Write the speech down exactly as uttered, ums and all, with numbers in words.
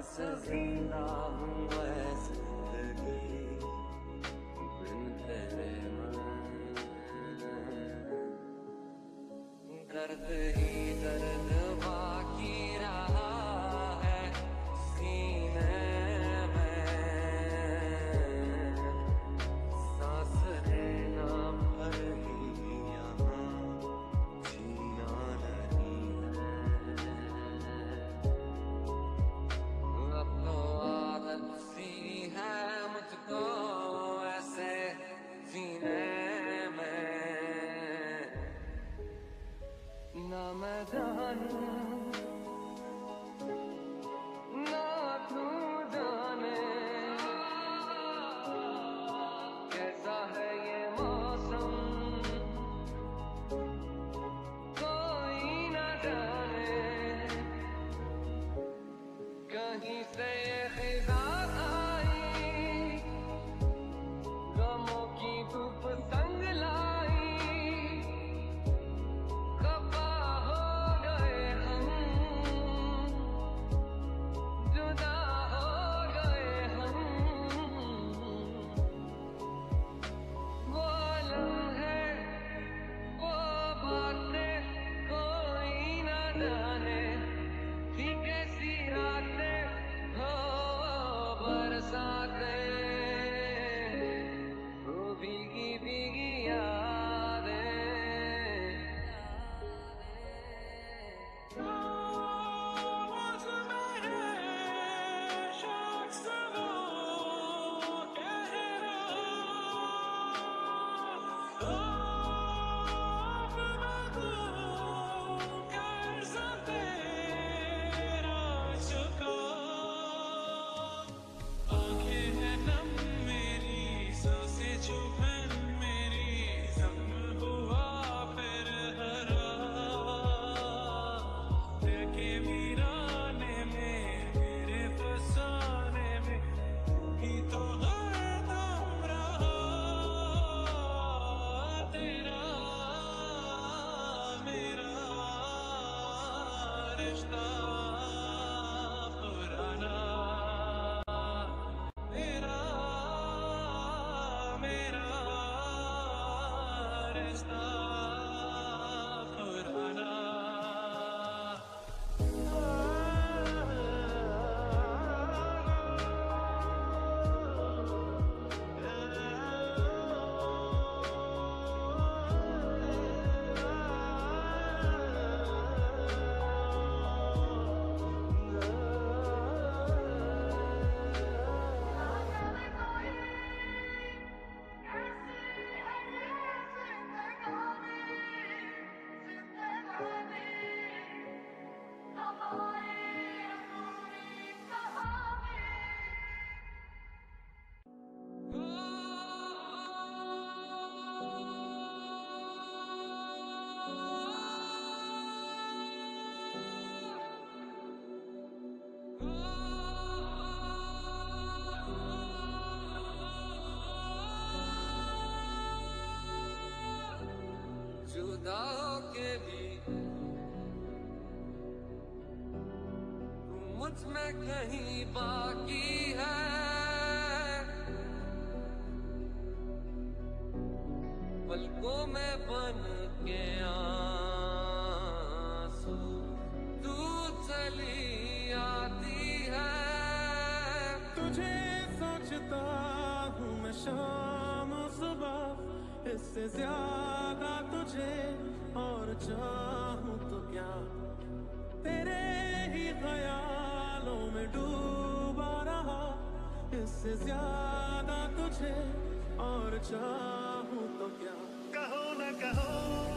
बस जिंदा हूँ ऐसे जिंदगी बिन तेरे मैं, दर्द ही दर्द बाकी रहा है सीने में, सांस लेना भर ही यहाँ जीना नहीं है। अब तो आदत सी है मुझको ऐसे जीने में, ना मैं जानूं ना तू जाने कैसा है ये मौसम, कोई ना जाने कहीं से ये खिज़ा आई, गमों की धूप संग लाई, भीगी भीगी यादें। जुदा होके भी तू मुझ में कहीं बाकी है, पलकों में बन के आंसू तू चली आती है। तुझे सोचता हूँ मैं शाम सुबह, इससे ज्यादा तुझे और चाहूं तो क्या, तेरे ही ख्यालों में डूबा रहा, इससे ज्यादा तुझे और चाहूं तो क्या। कहो न कहो